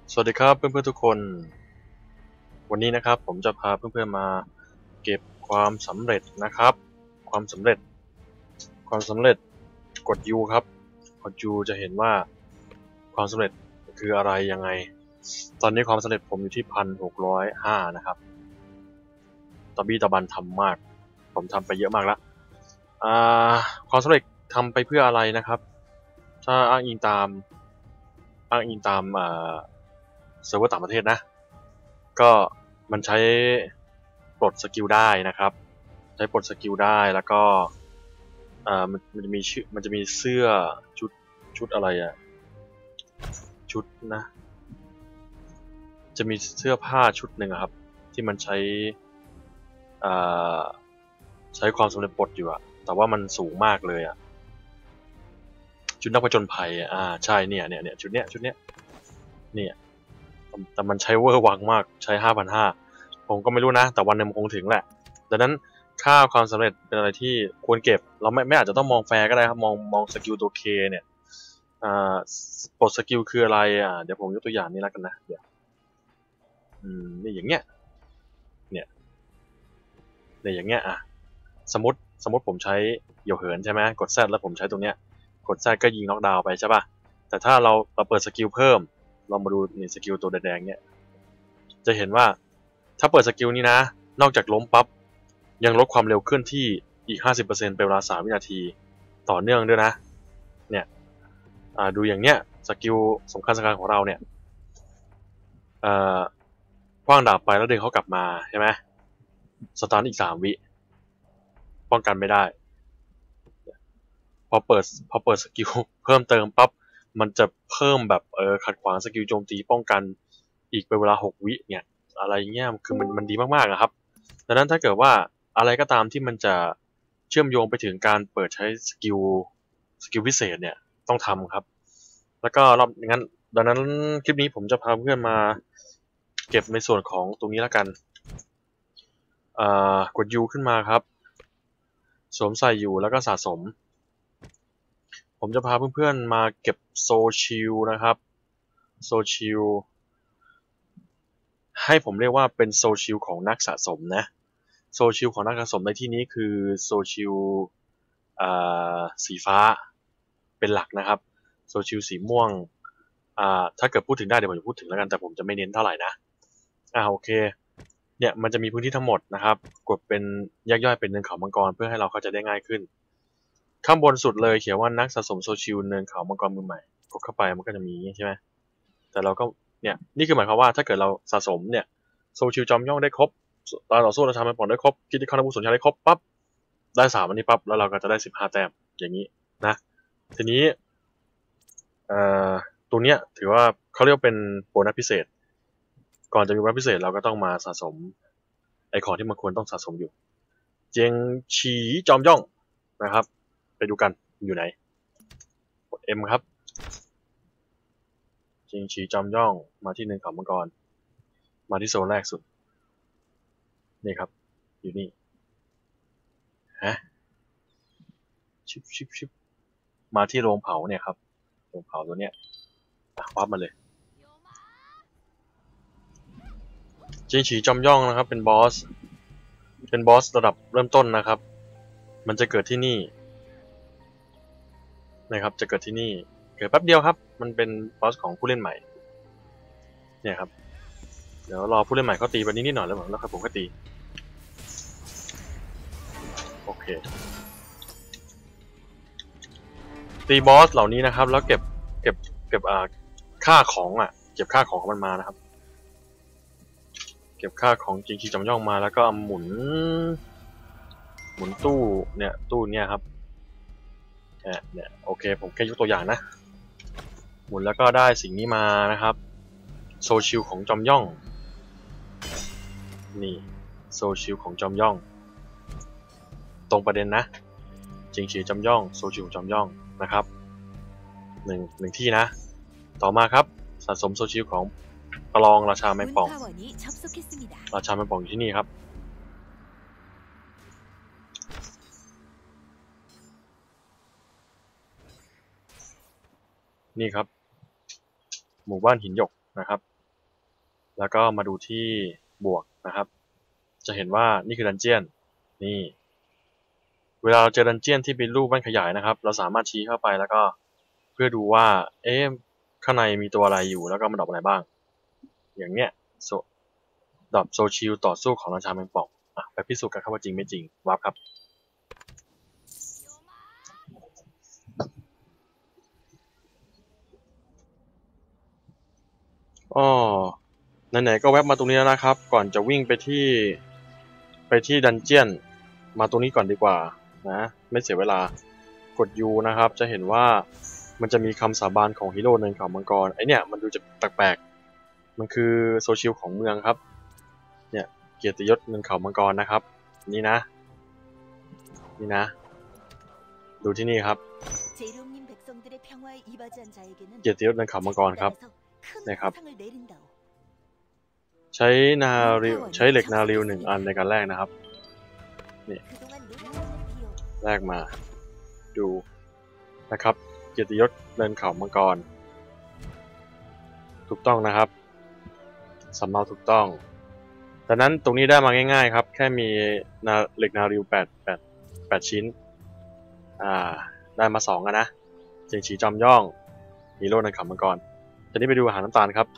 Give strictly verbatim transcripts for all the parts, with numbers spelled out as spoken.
สวัสดีครับเพื่อนๆทุกคนวันนี้นะครับผมจะพาเพื่อนๆมาเก็บความสำเร็จนะครับความสำเร็จความสำเร็จกด U ครับกด U จะเห็นว่าความสำเร็จคืออะไรยังไงตอนนี้ความสำเร็จผมอยู่ที่พันหกร้อยห้านะครับตะบี้ตะบันทำมากผมทำไปเยอะมากแล้วความสำเร็จทำไปเพื่ออะไรนะครับถ้าอ้างอิงตามอ้างอิงตามเซิร์ฟเวอร์ต่างประเทศนะก็มันใช้ปลดสกิลได้นะครับใช้ปลดสกิลได้แล้วก็อ่ามันมันจะมีชื่อมันจะมีเสื้อชุดชุดอะไรอะชุดนะจะมีเสื้อผ้าชุดหนึ่งครับที่มันใช้อ่าใช้ความสำเร็จปลดอยู่อะแต่ว่ามันสูงมากเลยอะชุดนักผจญภัยอ่าใช่เนี่ยเนี่ยเนี่ยชุดเนี้ยชุดเนี้ยเนี่ยแต่มันใช้เวอร์วังมากใช้ห้าพันห้าผมก็ไม่รู้นะแต่วันหนึ่งมันคงถึงแหละดังนั้นค่าความสำเร็จเป็นอะไรที่ควรเก็บเราไม่ไม่อาจจะต้องมองแฟร์ก็ได้ครับมองมองสกิลตัวเคเนี่ยอ่าปลดสกิลคืออะไรอ่าเดี๋ยวผมยกตัวอย่างนี้แล้วกันนะเดี๋ยวอืมนี่อย่างเงี้ยเนี่ยเนี่ยอย่างเงี้ยอ่ะสมมติสมมติผมใช้เหยี่ยวเหินใช่ไหมกดแซดแล้วผมใช้ตรงเนี้ยกดแซดก็ยิงน็อกดาวน์ไปใช่ป่ะแต่ถ้าเราเราเปิดสกิลเพิ่มเรามาดูนี่สกิลตัวแดงๆเนี่ยจะเห็นว่าถ้าเปิดสกิลนี้นะนอกจากล้มปั๊บยังลดความเร็วเคลื่อนที่อีก ห้าสิบเปอร์เซ็นต์ เป็นเวลาสามวินาทีต่อเนื่องด้วยนะเนี่ยดูอย่างเนี้ยสกิลสำคัญสำคัญของเราเนี่ยคว้างดาบไปแล้วดึงเขากลับมาใช่ไหมสตาร์ทอีกสามวิป้องกันไม่ได้พอเปิดพอเปิดสกิลเพิ่มเติมปั๊บมันจะเพิ่มแบบเออขัดขวางสกิลโจมตีป้องกันอีกเป็นเวลาหกวิเนี่ยอะไรเงี้ยคือมันมันดีมากๆครับดังนั้นถ้าเกิดว่าอะไรก็ตามที่มันจะเชื่อมโยงไปถึงการเปิดใช้สกิลสกิลพิเศษเนี่ยต้องทำครับแล้วก็รอบงั้นดังนั้นคลิปนี้ผมจะพาเพื่อนมาเก็บในส่วนของตรงนี้แล้วกันกด U ขึ้นมาครับสวมใส่อยู่แล้วก็สะสมผมจะพาเพื่อนๆมาเก็บโซชิลนะครับโซชิลให้ผมเรียกว่าเป็นโซชิลของนักสะสมนะโซชิลของนักสะสมในที่นี้คือโซชิลสีฟ้าเป็นหลักนะครับโซชิลสีม่วงถ้าเกิดพูดถึงได้เดี๋ยวผมจะพูดถึงแล้วกันแต่ผมจะไม่เน้นเท่าไหร่นะอ่าโอเคเนี่ยมันจะมีพื้นที่ทั้งหมดนะครับกดเป็นแยกย่อยเป็นเนินเขามังกรเพื่อให้เราเข้าใจได้ง่ายขึ้นข้างบนสุดเลยเขียนว่านักสะสมโซชิลเนินเขามังกรมือใหม่กดเข้าไปมันก็จะมีใช่ไหมแต่เราก็เนี่ยนี่คือหมายความว่าถ้าเกิดเราสะสมเนี่ยโซชิลจอมย่องได้ครบตอนต่อสู้เราทำให้ปอนได้ครบคิดที่คานาบุสนชาได้ครบปั๊บได้สามอันนี้ปั๊บแล้วเราก็จะได้สิบห้าแต้มอย่างนี้นะทีนี้เอ่อตัวเนี้ยถือว่าเขาเรียกเป็นโบนัสพิเศษก่อนจะมีโบนัสพิเศษเราก็ต้องมาสะสมไอของที่มันควรต้องสะสมอยู่เจียงฉีจอมย่องนะครับไปดูกันอยู่ไหนกด M ครับเจียงฉีจอมย่องมาที่หนึ่งเขามังกรมาที่โซนแรกสุดนี่ครับอยู่นี่ฮะชิบชิบชิบมาที่โรงเผาเนี่ยครับโรงเผาตัวเนี้ยวับมาเลยเจียงฉีจอมย่องนะครับเป็นบอสเป็นบอสระดับเริ่มต้นนะครับมันจะเกิดที่นี่นะครับจะเกิดที่นี่เกิดแป๊บเดียวครับมันเป็นบอสของผู้เล่นใหม่เนี่ยครับเดี๋ยวรอผู้เล่นใหม่เขาตีไปนิดๆหน่อยแล้วแล้วครับผมก็ตีโอเคตีบอสเหล่านี้นะครับแล้วเก็บเก็บเก็บอ่าค่าของอ่ะเก็บค่าของของมันมานะครับเก็บค่าของจริงๆจำย่องมาแล้วก็หมุนหมุนตู้เนี่ยตู้เนี่ยครับเนี่ยโอเคผมแค่ยกตัวอย่างนะหมุนแล้วก็ได้สิ่งนี้มานะครับโซชิลของจอมย่องนี่โซชิลของจอมย่องตรงประเด็นนะจริงฉีจอมย่องโซชิลของจอมย่องนะครับหนึ่งหนึ่งที่นะต่อมาครับสะสมโซชิลของประลองราชาแมงป่องราชาแมงป่องอยู่ที่นี่ครับนี่ครับหมู่บ้านหินหยกนะครับแล้วก็มาดูที่บวกนะครับจะเห็นว่านี่คือดันเจียนนี่เวลาเราเจอดันเจียนที่เป็นรูปแว่นขยายนะครับเราสามารถชี้เข้าไปแล้วก็เพื่อดูว่าเอ๊ะข้างในมีตัวอะไรอยู่แล้วก็มันดรอปอะไรบ้างอย่างเนี้ยโซดรอปโซชิลต่อสู้ของราชาแมงป่องอ่ะไปพิสูจน์กันครับว่าจริงไม่จริงวับครับอ๋อไหนๆก็แวบมาตรงนี้แล้วนะครับก่อนจะวิ่งไปที่ไปที่ดันเจียนมาตรงนี้ก่อนดีกว่านะไม่เสียเวลากด U นะครับจะเห็นว่ามันจะมีคำสาบานของฮีโร่ในเขามังกรไอเนี่ยมันดูจะแปลกๆมันคือโซเชียลของเมืองครับเนี่ยเกียรติยศเมืองเขามังกรนะครับนี่นะนี่นะดูที่นี่ครับเกียรติยศเมืองเขามังกรครับนะครับใช้นาริวใช้เหล็กนาริวหนึ่งอันในการแลกนะครับนี่แลกมาดูนะครับเกียรติยศเดินเขามังกรถูกต้องนะครับสำเนาถูกต้องดังนั้นตรงนี้ได้มาง่ายๆครับแค่มีนาเหล็กนาริวแปด แปด แปดชิ้นอ่าได้มาสองอะนะเจียงฉีจอมย่องฮีโร่เดินเขามังกรทีนี้ไปดูอาหารน้ำตาลครับ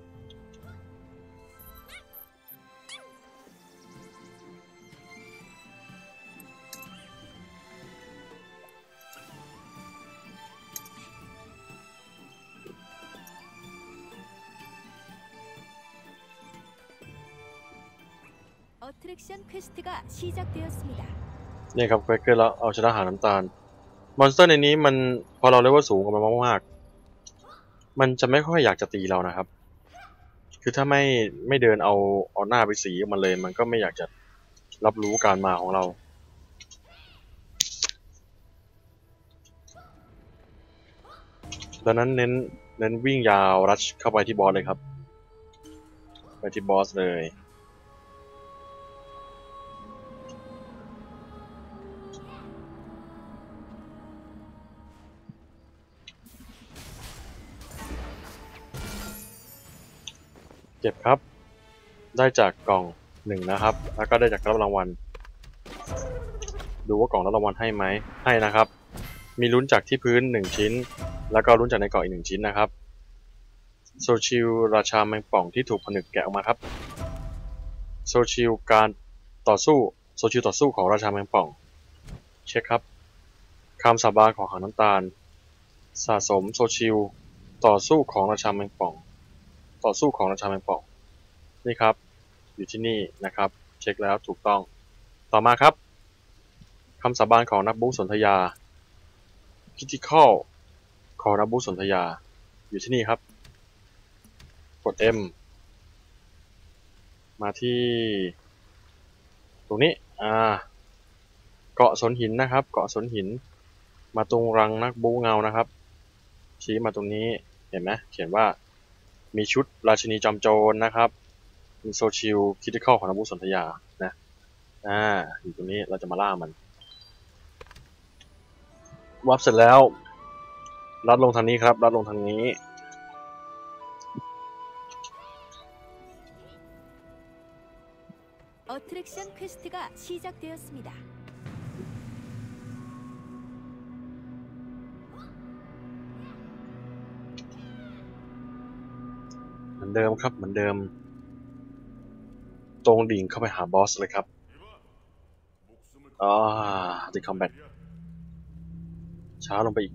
นี่ครับเควสเกอร์แล้วเอาชนะอาหารน้ำตาลมอนสเตอร์ในนี้มันพอเราเลเวลสูงกว่ามันมากๆมันจะไม่ค่อยอยากจะตีเรานะครับคือถ้าไม่ไม่เดินเอาเอาหน้าไปสีมันเลยมันก็ไม่อยากจะรับรู้การมาของเราดังนั้นเน้นเน้นวิ่งยาวรัชเข้าไปที่บอสเลยครับไปที่บอสเลยเก็บครับได้จากกล่องหนึ่งนะครับแล้วก็ได้จากรับรางวัลดูว่ากล่องรับรางวัลให้ไหมให้นะครับมีลุ้นจากที่พื้นหนึ่งชิ้นแล้วก็ลุ้นจากในกล่องอีกหนึ่งชิ้นนะครับโซชิลราชาแมงป่องที่ถูกผนึกแกะออกมาครับโซชิลการต่อสู้โซชิลต่อสู้ของราชาแมงป่องเช็คครับคำสาบานของหางน้ำตาลสะสมโซชิลต่อสู้ของราชาแมงป่องต่อสู้ของราชาแมงป่องนี่ครับอยู่ที่นี่นะครับเช็คแล้วถูกต้องต่อมาครับคำสาบานของนักบู๊สนธยาคิติคอลของนักบู๊สนธยาอยู่ที่นี่ครับกด M มาที่ตรงนี้อ่าเกาะสนหินนะครับเกาะสนหินมาตรงรังนักบู๊เงานะครับชี้มาตรงนี้เห็นไหมเขียนว่ามีชุดราชินีจอมโจรนะครับมีโซชิลคิติคอลของนักบู๊สนธยานะอ่าอยู่ตรงนี้เราจะมาล่ามันวับเสร็จแล้วลัดลงทางนี้ครับลัดลงทางนี้ 어트랙션퀘스트가시작되었습니다. เหมือนเดิมครับเหมือนเดิมตรงดิ่งเข้าไปหาบอสเลยครับอ่าติดคอมแบทช้าลงไปอีก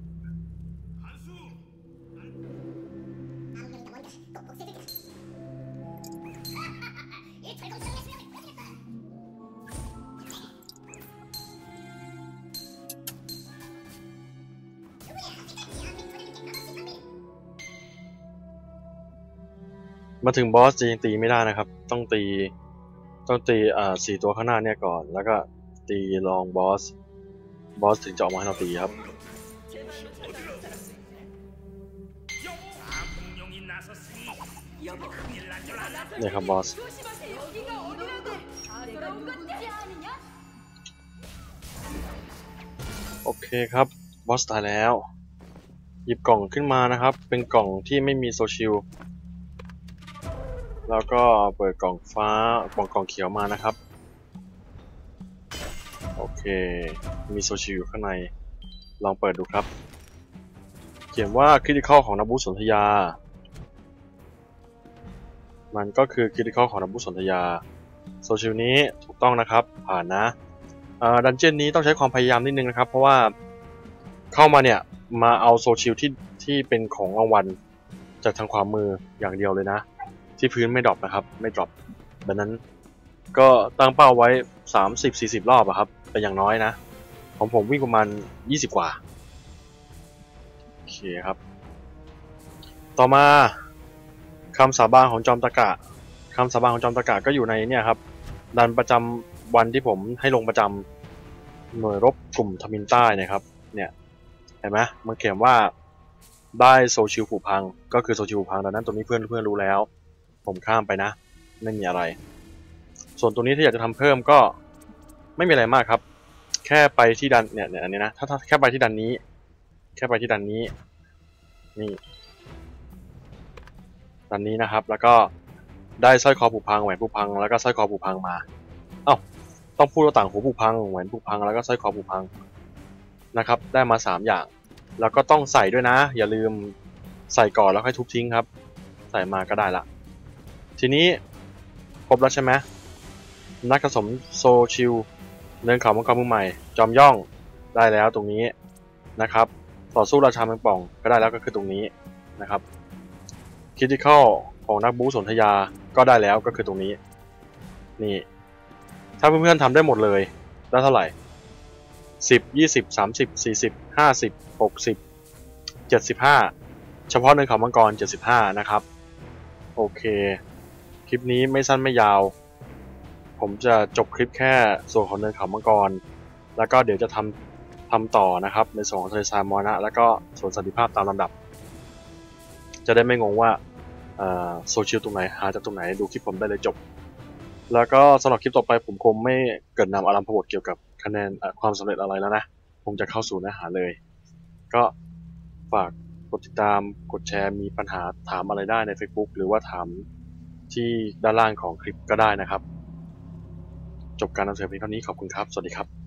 มาถึงบอสจะยังตีไม่ได้นะครับต้องตีต้องตีอ่าสี่ตัวข้างหน้าเนี่ยก่อนแล้วก็ตีลองบอสบอสถึงจะออกมาให้เราตีครับเนี่ยครับบอสโอเคครับบอสตายแล้วหยิบกล่องขึ้นมานะครับเป็นกล่องที่ไม่มีโซชิลแล้วก็เปิดกล่องฟ้ากล่องกล่องเขียวมานะครับโอเคมีโซชิลอยู่ข้างในลองเปิดดูครับเขียนว่าคริติคอลของนักบูสนธยามันก็คือคริติคอลของนักบูสนธยาโซชิลนี้ถูกต้องนะครับผ่านนะดันเจี้ยนนี้ต้องใช้ความพยายามนิดนึงนะครับเพราะว่าเข้ามาเนี่ยมาเอาโซชิลที่ที่เป็นของรางวัลจากทางขวามืออย่างเดียวเลยนะที่พื้นไม่ดรอปนะครับไม่ดรอปดังนั้นก็ตั้งเป้าไว้ สามสิบสี่สิบ รอบอะครับเป็นอย่างน้อยนะของผมวิ่งประมาณยี่สิบกว่าโอเคครับต่อมาคำสาบานของจอมตะกะคำสาบานของจอมตะกะก็อยู่ในเนี่ยครับดันประจำวันที่ผมให้ลงประจำหน่วยรบกลุ่มทมินใต้นะครับเนี่ยเห็นไหมมันเขียนว่าได้โซชิลผูพังก็คือโซชิลผูพังดังนั้นตรงนี้เพื่อนเพื่อนรู้แล้วผมข้ามไปนะไม่มีอะไรส่วนตรงนี้ถ้าอยากจะทำเพิ่มก็ไม่มีอะไรมากครับแค่ไปที่ดันเนี่ยเนี่ยอันนี้นะถ้าถ้าแค่ไปที่ดันนี้แค่ไปที่ดันนี้นี่ดันนี้นะครับแล้วก็ได้สร้อยคอผูพังแหวนผูพังแล้วก็สร้อยคอผูพังมาเอ้าต้องพูดว่าต่างหูผูพังแหวนผูพังแล้วก็สร้อยคอผูพังนะครับได้มาสามอย่างแล้วก็ต้องใส่ด้วยนะอย่าลืมใส่ก่อนแล้วค่อยทุบทิ้งครับใส่มาก็ได้ละทีนี้ครบแล้วใช่ไหมนักผสมโซชิลเดินเขามังกรมือใหม่จอมย่องได้แล้วตรงนี้นะครับต่อสู้ราชาแมงป่องก็ได้แล้วก็คือตรงนี้นะครับคริติคอลของนักบู๊สนธยาก็ได้แล้วก็คือตรงนี้นี่ถ้าเพื่อนๆทำได้หมดเลยได้เท่าไหร่สิบ ยี่สิบ สามสิบ สี่สิบ ห้าสิบ หกสิบ เจ็ดสิบห้าเฉพาะในเขามังกรเจ็ดสิบห้านะครับโอเคคลิปนี้ไม่สั้นไม่ยาวผมจะจบคลิปแค่ส่วนของเนินเขามังกรแล้วก็เดี๋ยวจะทำทำต่อนะครับในส่วนของทะเลทรายมรณะแล้วก็ส่วนสันติภาพตามลำดับจะได้ไม่งงว่าโซเชียลตรงไหนหาจากตรงไหนดูคลิปผมได้เลยจบแล้วก็สำหรับคลิปต่อไปผมคงไม่เกิดนำอารัมพบทเกี่ยวกับคะแนนความสำเร็จอะไรแล้วนะผมจะเข้าสู่เนื้อหาเลยก็ฝากกดติดตามกดแชร์มีปัญหาถามอะไรได้ใน Facebook หรือว่าถามที่ด้านล่างของคลิปก็ได้นะครับจบการนำเสนอเพียงเท่านี้ขอบคุณครับสวัสดีครับ